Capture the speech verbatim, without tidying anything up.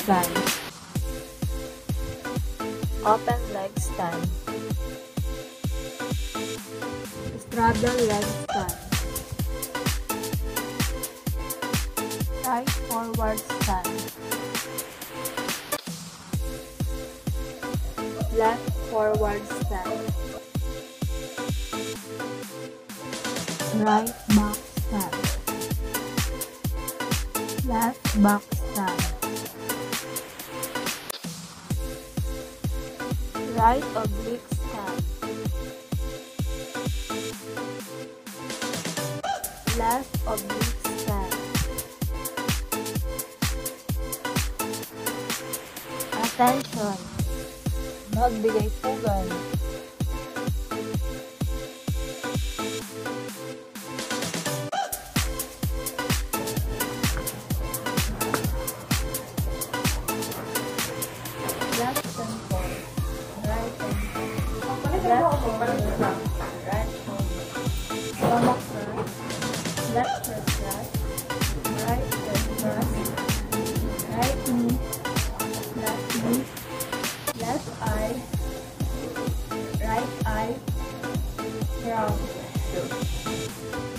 stand. Open leg stand. Straddle leg stand. Right forward stand. Left forward stand. Right back stand. Left back stand. Right oblique stand. Left oblique stand. Attention! Magbigay pugan. Left temple. Right temple. Left shoulder. Right shoulder. Stomach thrust. Left chest thrust. Right chest thrust. Right knee. Left knee. Left eye. Right eye. Round.